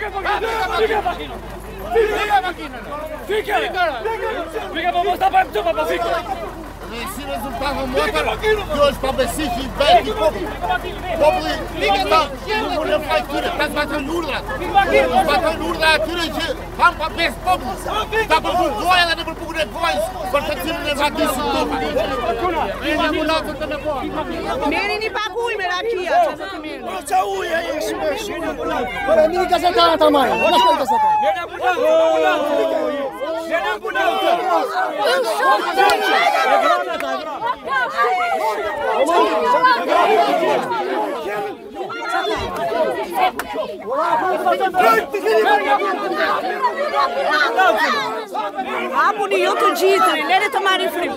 Fica pra mostrar pra mim, pra ficar. Esse resultado mostra que hoje para Bessichi vai que pobre está não mulher faz tudo está fazendo urla tudo ham para bes pobre está para o goia lá no pouco de voz para fazer um negócio isso tudo ele não lá tá na boa menino bagulho aqui ó nossa uia esse menino para mim que você tá tamanho mas que você Ah, bonito diesel, ele é tomar em frio.